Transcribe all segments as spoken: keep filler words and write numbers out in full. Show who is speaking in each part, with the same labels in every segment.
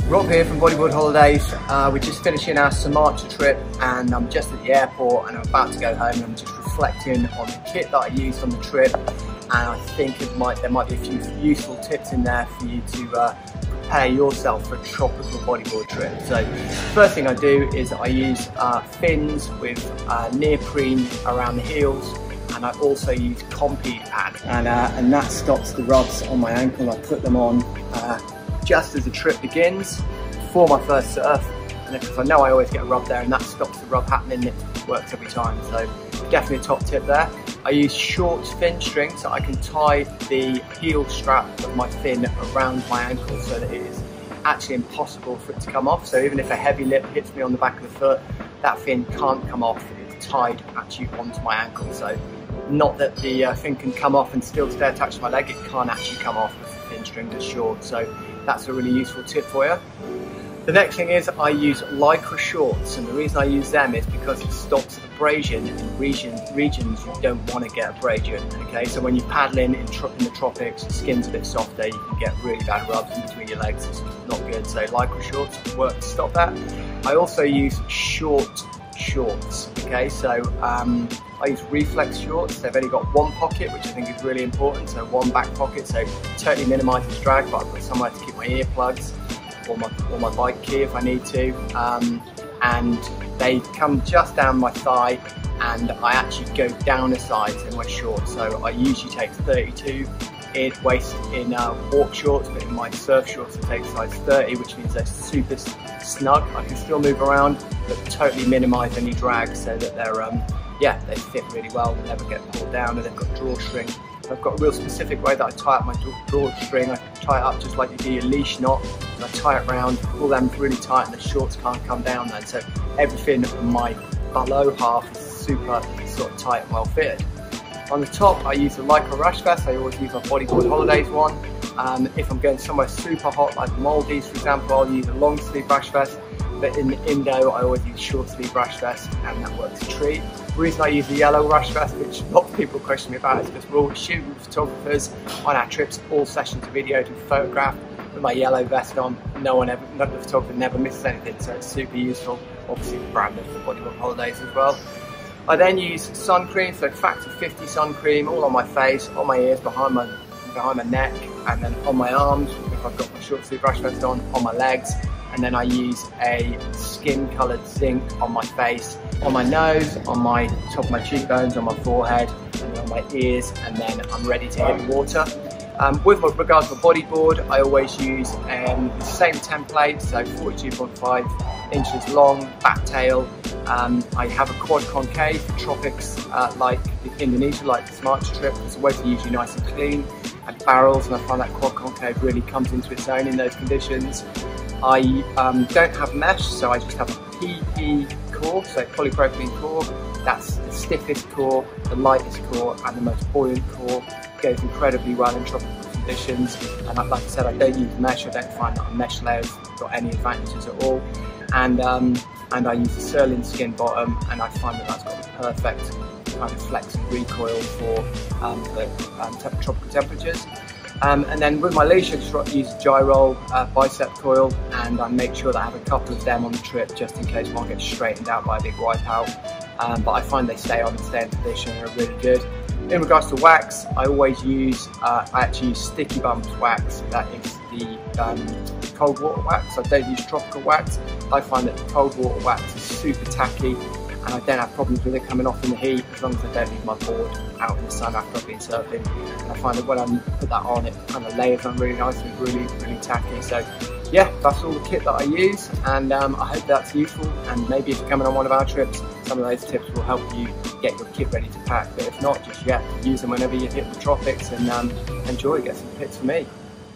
Speaker 1: Rob here from Bodyboard Holidays. Uh, we're just finishing our Sumatra trip and I'm just at the airport and I'm about to go home and I'm just reflecting on the kit that I used on the trip, and I think it might, there might be a few useful tips in there for you to uh, prepare yourself for a tropical bodyboard trip. So first thing I do is I use uh, fins with uh, neoprene around the heels, and I also use Compeed Ad, and, uh, and that stops the rubs on my ankle. I put them on uh, just as the trip begins, before my first surf, and because I know I always get a rub there, and that stops the rub happening. It works every time, so definitely a top tip there. I use short fin string so I can tie the heel strap of my fin around my ankle so that it is actually impossible for it to come off. So even if a heavy lip hits me on the back of the foot, that fin can't come off. It's tied actually onto my ankle. So not that the uh, fin can come off and still stay attached to my leg, it can't actually come off because the fin string is short. So that's a really useful tip for you. The next thing is I use Lycra shorts, and the reason I use them is because it stops abrasion in region, regions you don't want to get abrasion. Okay, so when you're paddling in, in the tropics, the skin's a bit softer, you can get really bad rubs in between your legs. It's not good. So Lycra shorts work to stop that. I also use short shorts. Okay, so um, I use reflex shorts. They've only got one pocket, which I think is really important. So one back pocket, so totally minimises drag, but I've got somewhere to keep my earplugs or my, or my bike key if I need to. Um, and they come just down my thigh, and I actually go down the sides in my shorts. So I usually take thirty-two in waist in uh, walk shorts, but in my surf shorts I take size thirty, which means they're super snug. I can still move around, but totally minimise any drag, so that they're um, yeah, they fit really well, they never get pulled down, and they've got drawstring. I've got a real specific way that I tie up my drawstring. I tie it up just like you do your leash knot, and I tie it round, pull them really tight, and the shorts can't come down then. So everything on my below half is super sort of tight and well fitted. On the top, I use the Lycra rash vest. I always use my Bodyboard Holidays one. Um, if I'm going somewhere super hot, like the Maldives for example, I'll use a long sleeve rash vest. But in the Indo, I always use short sleeve rash vest, and that works a treat. The reason I use the yellow rash vest, which lots of people question me about, is because we're all shooting photographers on our trips, all sessions of video to photograph with my yellow vest on. No one ever, none of the photographer never misses anything, so it's super useful. Obviously branded for Bodyboard Holidays as well. I then use sun cream, so factor fifty sun cream, all on my face, on my ears, behind my behind my neck, and then on my arms if I've got my short sleeve rash vest on, on my legs. And then I use a skin coloured zinc on my face, on my nose, on my top of my cheekbones, on my forehead, and on my ears, and then I'm ready to hit water. Um, with regards to bodyboard, I always use um, the same template, so forty-two point five inches long, back tail. Um, I have a quad concave for tropics uh, like Indonesia, like the Sumatra trip, because the waves are usually nice and clean, and barrels, and I find that quad concave really comes into its own in those conditions. I um, don't have mesh, so I just have a P E core, so polypropylene core. That's the stiffest core, the lightest core, and the most buoyant core. It goes incredibly well in tropical conditions. And like I said, I don't use mesh. I don't find that a mesh layer's got any advantages at all. And um, and I use a Surlyn skin bottom, and I find that that's got the perfect kind of flex and recoil for um, the um, tropical temperatures. Um, and then with my leash, I just use a gyro uh, bicep coil, and I make sure that I have a couple of them on the trip just in case one gets straightened out by a big wipeout. Um, but I find they stay on and stay in position and are really good. In regards to wax, I always use, uh, I actually use Sticky Bumps wax. That is the um, cold water wax. I don't use tropical wax. I find that the cold water wax is super tacky, and I don't have problems with it coming off in the heat as long as I don't leave my board out in the sun after I've been surfing. And I find that when I put that on, it kind of layers on really nicely, really, really tacky. So yeah, that's all the kit that I use, and um, I hope that's useful. And maybe if you're coming on one of our trips, some of those tips will help you get your kit ready to pack. But if not, just yeah, use them whenever you hit the tropics, and um, enjoy, get some pics for me.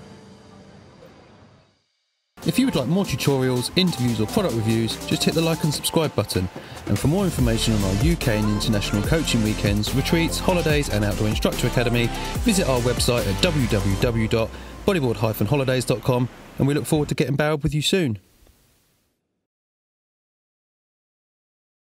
Speaker 2: If you would like more tutorials, interviews or product reviews, just hit the like and subscribe button. And for more information on our U K and international coaching weekends, retreats, holidays and Outdoor Instructor Academy, visit our website at w w w dot bodyboard dash holidays dot com, and we look forward to getting barreled with you soon.